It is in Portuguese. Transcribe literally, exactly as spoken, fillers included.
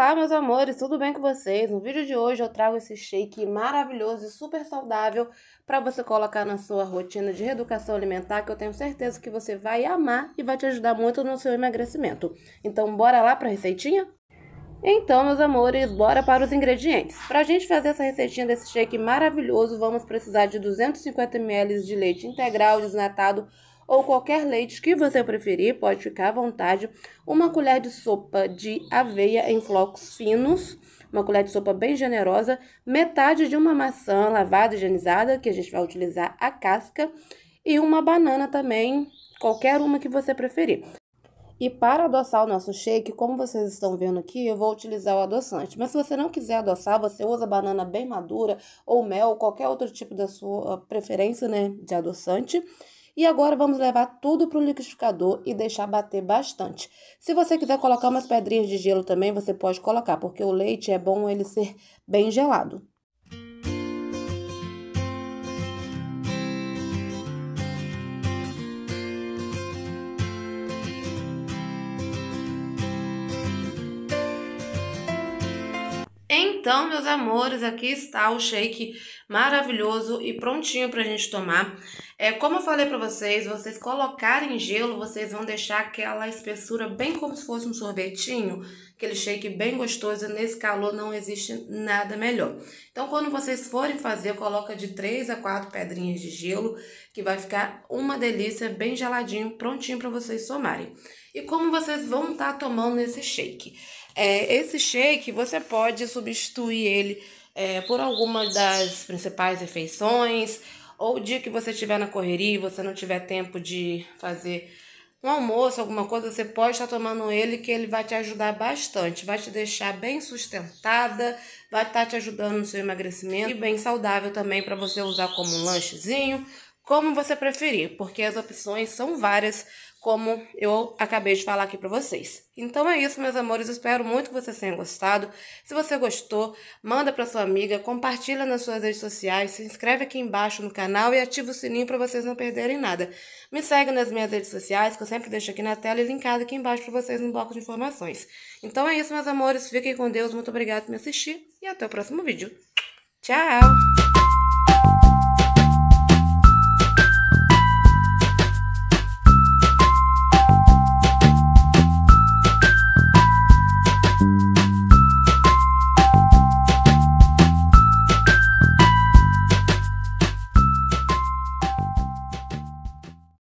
Olá, meus amores, tudo bem com vocês? No vídeo de hoje eu trago esse shake maravilhoso e super saudável para você colocar na sua rotina de reeducação alimentar, que eu tenho certeza que você vai amar e vai te ajudar muito no seu emagrecimento. Então, bora lá para a receitinha? Então, meus amores, bora para os ingredientes. Para a gente fazer essa receitinha desse shake maravilhoso, vamos precisar de duzentos e cinquenta mililitros de leite integral desnatado ou qualquer leite que você preferir, pode ficar à vontade. Uma colher de sopa de aveia em flocos finos, uma colher de sopa bem generosa, metade de uma maçã lavada e higienizada, que a gente vai utilizar a casca, e uma banana também, qualquer uma que você preferir. E para adoçar o nosso shake, como vocês estão vendo aqui, eu vou utilizar o adoçante. Mas se você não quiser adoçar, você usa banana bem madura ou mel, qualquer outro tipo da sua preferência, né, de adoçante. E agora vamos levar tudo para o liquidificador e deixar bater bastante. Se você quiser colocar umas pedrinhas de gelo também, você pode colocar, porque o leite é bom ele ser bem gelado. Então, meus amores, aqui está o shake maravilhoso e prontinho pra gente tomar. É, como eu falei pra vocês, vocês colocarem gelo, vocês vão deixar aquela espessura bem como se fosse um sorvetinho, aquele shake bem gostoso. Nesse calor não existe nada melhor. Então, quando vocês forem fazer, coloca de três a quatro pedrinhas de gelo, que vai ficar uma delícia, bem geladinho, prontinho pra vocês tomarem. E como vocês vão estar tomando esse shake? É, esse shake você pode substituir ele é, por alguma das principais refeições, ou o dia que você estiver na correria e você não tiver tempo de fazer um almoço, alguma coisa, você pode estar tomando ele, que ele vai te ajudar bastante, vai te deixar bem sustentada, vai estar te ajudando no seu emagrecimento e bem saudável também para você usar como um lanchezinho, como você preferir, porque as opções são várias, como eu acabei de falar aqui para vocês. Então é isso, meus amores, eu espero muito que vocês tenham gostado. Se você gostou, manda para sua amiga, compartilha nas suas redes sociais, se inscreve aqui embaixo no canal e ativa o sininho para vocês não perderem nada. Me segue nas minhas redes sociais, que eu sempre deixo aqui na tela e linkado aqui embaixo para vocês no bloco de informações. Então é isso, meus amores, fiquem com Deus, muito obrigada por me assistir e até o próximo vídeo. Tchau!